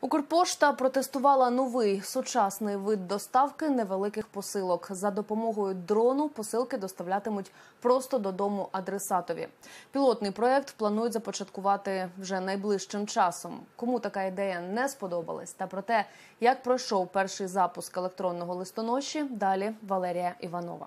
Укрпошта протестувала новий сучасний вид доставки невеликих посилок. За допомогою дрону посилки доставлятимуть просто додому адресатові. Пілотний проєкт планують започаткувати вже найближчим часом. Кому така ідея не сподобалась та про те, як пройшов перший запуск електронного листоноші, далі Валерія Іванова.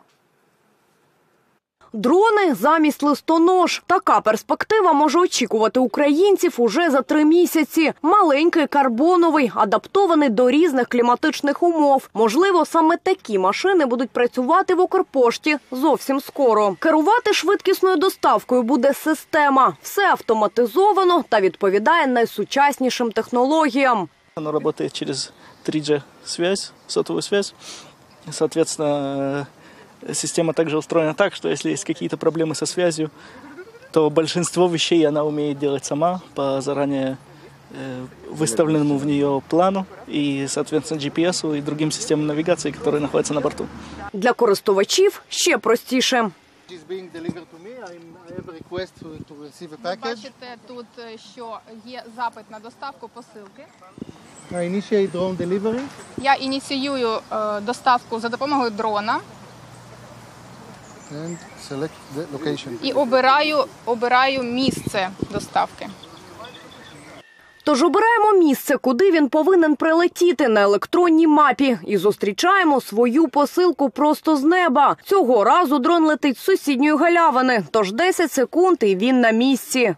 Дрони замість листонож. Така перспектива може очікувати українців уже за 3 місяці. Маленький, карбоновий, адаптований до різних кліматичних умов. Можливо, саме такі машини будуть працювати в Укрпошті зовсім скоро. Керувати швидкісною доставкою буде система. Все автоматизовано та відповідає найсучаснішим технологіям. Оно работает через 3G-связь, сотовую связь. Соответственно, система также устроена так, что если есть какие-то проблемы со связью, то большинство вещей она умеет делать сама по заранее выставленному в нее плану и, соответственно, GPS и другим системам навигации, которые находятся на борту. Для користувачів ще простіше. Бачите тут, що є запит на доставку посилки. Я ініціюю доставку за допомогою дрона. І обираю місце доставки. Тож обираємо місце, куди він повинен прилетіти на електронній мапі. І зустрічаємо свою посилку просто з неба. Цього разу дрон летить з сусідньої галявини. Тож 10 секунд і він на місці.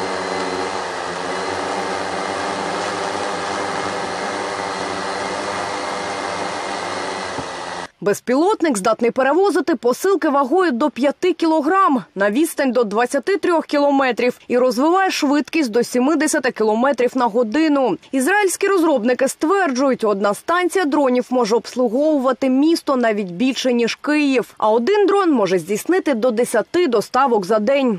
Безпілотник здатний перевозити посилки вагою до 5 кілограм на відстань до 23 кілометрів і розвиває швидкість до 70 кілометрів на годину. Ізраїльські розробники стверджують, одна станція дронів може обслуговувати місто навіть більше, ніж Київ. А один дрон може здійснити до 10 доставок за день.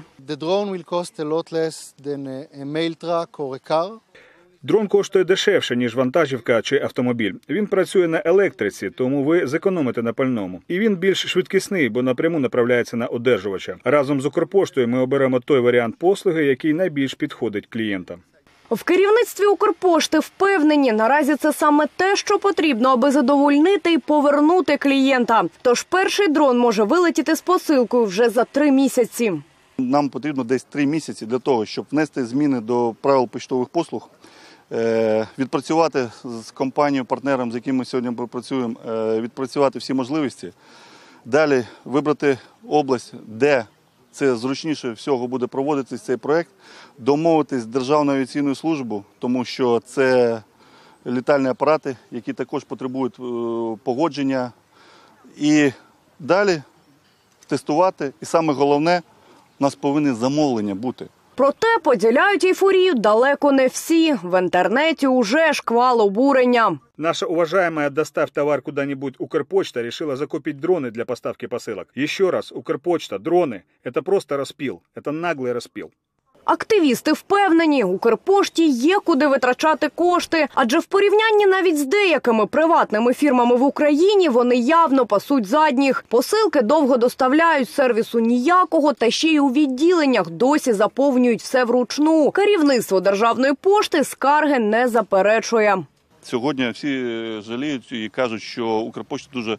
Дрон коштує дешевше, ніж вантажівка чи автомобіль. Він працює на електриці, тому ви зекономите на пальному. І він більш швидкісний, бо напряму направляється на одержувача. Разом з Укрпоштою ми оберемо той варіант послуги, який найбільш підходить клієнтам. В керівництві Укрпошти впевнені, наразі це саме те, що потрібно, аби задовольнити і повернути клієнта. Тож перший дрон може вилетіти з посилкою вже за 3 місяці. Нам потрібно десь 3 місяці для того, щоб внести зміни до правил поштових послуг, відпрацювати з компанією, партнером, з яким ми сьогодні працюємо, відпрацювати всі можливості. Далі вибрати область, де це зручніше всього буде проводитись цей проєкт, домовитись з Державною авіаційною службою, тому що це літальні апарати, які також потребують погодження. І далі тестувати. І саме головне, у нас повинні замовлення бути. Проте поділяють ейфорію далеко не всі. В інтернеті уже шквал обурення. Наша уважаемая «Доставь товар куда-нибудь» Укрпочта решила закупить дроны для поставки посылок. Еще раз, Укрпочта, дроны – это просто распил, это наглый распил. Активісти впевнені, Укрпошті є куди витрачати кошти. Адже в порівнянні навіть з деякими приватними фірмами в Україні вони явно пасуть задніх. Посилки довго доставляють, сервісу ніякого, та ще й у відділеннях досі заповнюють все вручну. Керівництво Державної пошти скарги не заперечує. Сьогодні всі жаліють і кажуть, що Укрпошта дуже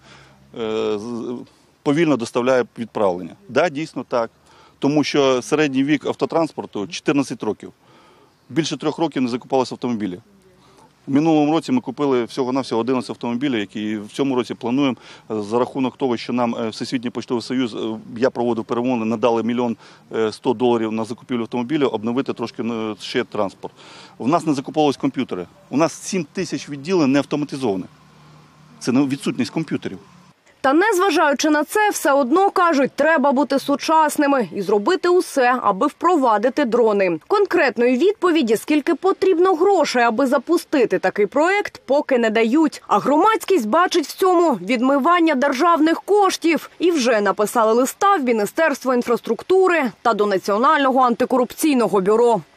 повільно доставляє відправлення. Так, дійсно так. Тому що середній вік автотранспорту – 14 років. Більше 3 років не закупалися автомобілі. В минулому році ми купили всього-навсього 11 автомобілів, які в цьому році плануємо за рахунок того, що нам Всесвітній поштовий союз, я проводив перемовини, надали $1 100 000 на закупівлю автомобілів, обновити трошки ще транспорт. У нас не закуповувалися комп'ютери. У нас 7 тисяч відділень не автоматизовані. Це відсутність комп'ютерів. Та незважаючи на це, все одно, кажуть, треба бути сучасними і зробити усе, аби впровадити дрони. Конкретної відповіді, скільки потрібно грошей, аби запустити такий проєкт, поки не дають. А громадськість бачить в цьому відмивання державних коштів. І вже написали листа в Міністерство інфраструктури та до Національного антикорупційного бюро.